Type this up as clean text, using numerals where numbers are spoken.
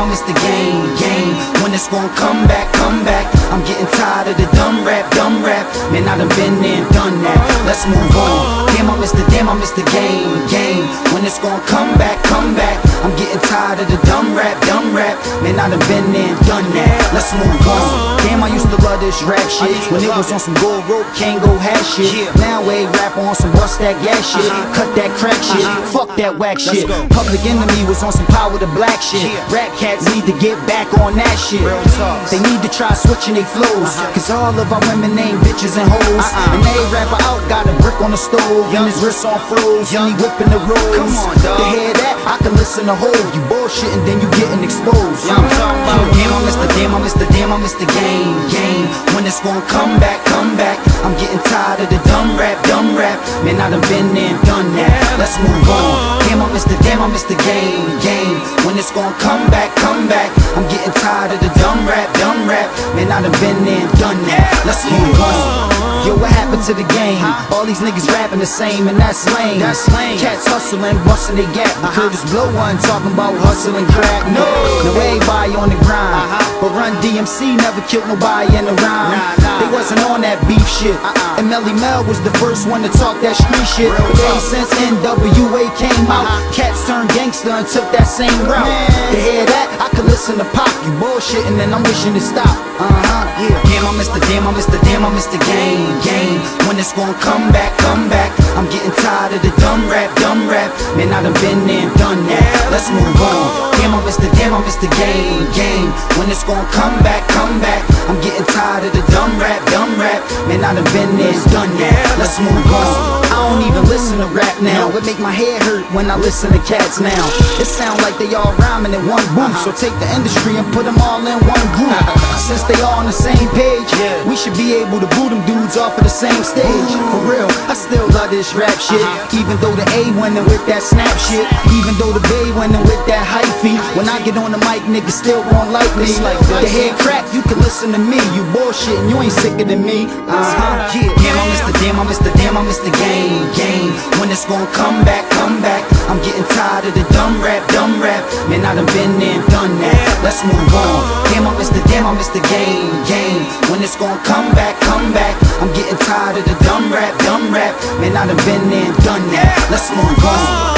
miss the game. When it's gonna come back, come back. I'm getting tired of the dumb rap. Man, I done been there and done that. Let's move on. Damn, I miss the game. When it's gonna come back, come back. I'm getting tired of the dumb rap. Man, I done been there and done that. Let's move on. Damn, I used to love this rap shit when it was on some gold rope, can't go hash shit. Now a rap on some bust that gas shit, cut that crack shit, fuck that whack shit. Public Enemy was on some power to black shit. Rap cats need to get back on that shit. They need to try switching they flows, cause all of our women ain't bitches and hoes. And every rapper out got a brick on the stove, and his wrists on froze, and he whipping the rolls. To hear that, I can listen to whole. You bullshitting, then you getting exposed. Yeah, I'm talking about damn, I miss the game. When it's gonna come back, come back. I'm getting tired of the dumb rap. Man, I done been there and done that. Let's move on. Damn, I miss the game. When it's gonna come back, come back. I'm getting tired of the dumb rap. Man, I done been there and done that. Let's move on. Yo, what happened to the game? All these niggas rapping the same, and that's lame. Cats hustling, busting they gap. Curtis Blow one talking about hustling crack. No, everybody on the grind. But Run DMC never killed nobody in the rhyme. They wasn't on that beef shit. And Melly Mel was the first one to talk that street shit. But ever since NWA came out, cats turned gangster and took that same route. To hear that, I could listen to Pop. You bullshitting and I'm wishing to stop. Damn, I miss the game. When it's gonna come back, come back. I'm getting tired of the dumb rap. Man, I done been there and done that. Let's move on. Damn, I miss the game. When it's gonna come back, come back. I'm getting tired of the dumb rap. Man, I done been there and done that. Let's move on. I don't even listen to rap now. It make my head hurt when I listen to cats now. It sound like they all rhyming in one booth. So take the industry and put them all in one group. Since they all on the same page, we should be able to boo them dudes off of the same stage. For real, I still love this rap shit. Even though the A winning with that snap shit, even though the Bay winning with that hyphy. When I get on the mic, niggas still won't like me. The head crack, you can listen to me. You bullshitting, you ain't sicker than me. Damn, I miss the game. When it's gonna come back, come back. I'm getting tired of the dumb rap. Man, I done been there and done that. Let's move on. Damn, I miss the game. When it's gonna come back, come back. I'm getting tired of the dumb rap. Man, I done been there and done that. Let's move on.